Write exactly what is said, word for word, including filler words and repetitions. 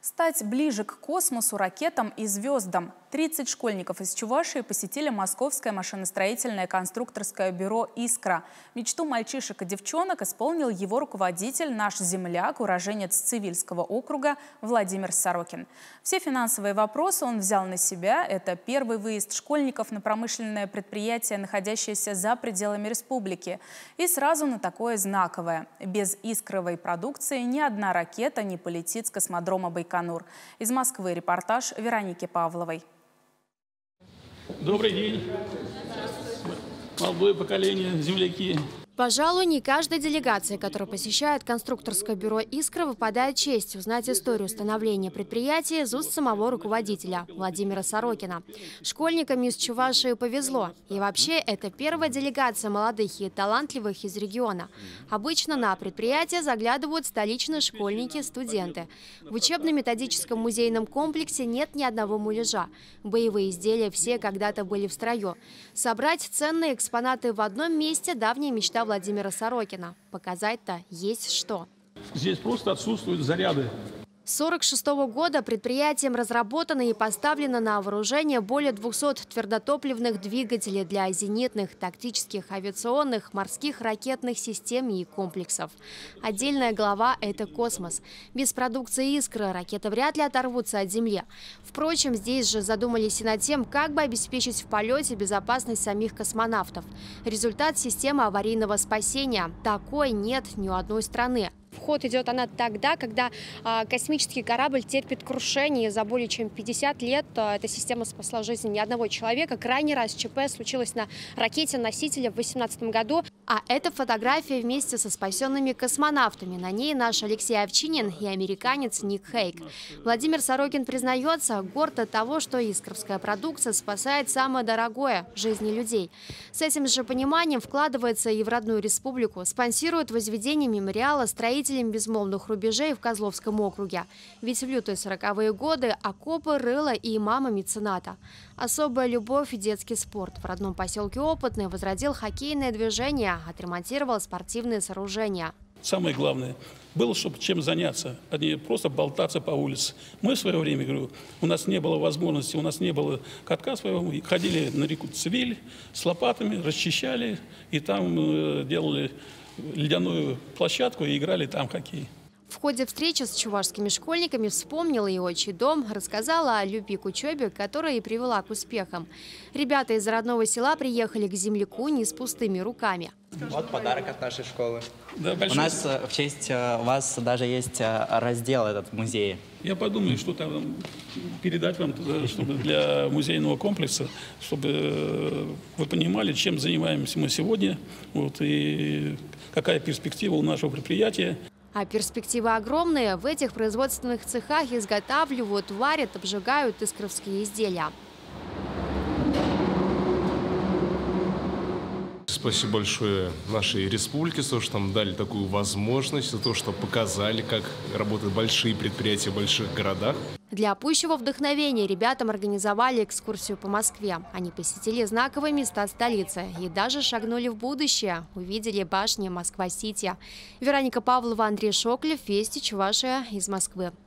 Стать ближе к космосу, ракетам и звездам. тридцать школьников из Чувашии посетили Московское машиностроительное конструкторское бюро «Искра». Мечту мальчишек и девчонок исполнил его руководитель, наш земляк, уроженец Цивильского округа Владимир Сорокин. Все финансовые вопросы он взял на себя. Это первый выезд школьников на промышленное предприятие, находящееся за пределами республики. И сразу на такое знаковое. Без искровой продукции ни одна ракета не полетит с космодрома Байконур. Из Москвы репортаж Вероники Павловой. Добрый день, молодое поколение, земляки. Пожалуй, не каждой делегации, которая посещает конструкторское бюро «Искра», выпадает честь узнать историю становления предприятия из уст самого руководителя Владимира Сорокина. Школьникам из Чувашии повезло. И вообще, это первая делегация молодых и талантливых из региона. Обычно на предприятие заглядывают столичные школьники, студенты. В учебно-методическом музейном комплексе нет ни одного муляжа. Боевые изделия все когда-то были в строю. Собрать ценные экспонаты в одном месте – давняя мечта Владимира Сорокина. Показать-то есть что. Здесь просто отсутствуют заряды. С сорок шестого года предприятием разработано и поставлено на вооружение более двухсот твердотопливных двигателей для зенитных, тактических, авиационных, морских ракетных систем и комплексов. Отдельная глава – это космос. Без продукции «Искры» ракеты вряд ли оторвутся от Земли. Впрочем, здесь же задумались и над тем, как бы обеспечить в полете безопасность самих космонавтов. Результат – системы аварийного спасения. Такой нет ни у одной страны. В ход идет она тогда, когда а, космический корабль терпит крушение. За более чем пятьдесят лет а, эта система спасла жизнь ни одного человека. Крайний раз ЧП случилось на ракете-носителе в две тысячи восемнадцатом году. А это фотография вместе со спасенными космонавтами. На ней наш Алексей Овчинин и американец Ник Хейк. Владимир Сорокин признается, горд от того, что искровская продукция спасает самое дорогое – жизни людей. С этим же пониманием вкладывается и в родную республику. Спонсирует возведение мемориала строителей безмолвных рубежей в Козловском округе. Ведь в лютые сороковые годы окопы рыла и мама мецената. Особая любовь и детский спорт. В родном поселке Опытный возродил хоккейное движение, отремонтировал спортивные сооружения. Самое главное было, чтобы чем заняться, а не просто болтаться по улице. Мы в свое время, говорю, у нас не было возможности, у нас не было катка своего, ходили на реку Цивиль с лопатами, расчищали и там э, делали ледяную площадку и играли там в хоккей. В ходе встречи с чувашскими школьниками вспомнила и отчий дом, рассказала о любви к учебе, которая и привела к успехам. Ребята из родного села приехали к земляку не с пустыми руками. Вот подарок от нашей школы. Да, у нас в честь вас даже есть раздел этот в музее. Я подумаю, что там передать вам, чтобы для музейного комплекса, чтобы вы понимали, чем занимаемся мы сегодня, вот, и какая перспектива у нашего предприятия. А перспективы огромные. В этих производственных цехах изготавливают, варят, обжигают искровские изделия. Спасибо большое нашей республике за то, что нам дали такую возможность, за то, что показали, как работают большие предприятия в больших городах. Для пущего вдохновения ребятам организовали экскурсию по Москве. Они посетили знаковые места столицы и даже шагнули в будущее. Увидели башни Москва-Сити. Вероника Павлова, Андрей Шоклев, Вести, Чувашия, из Москвы.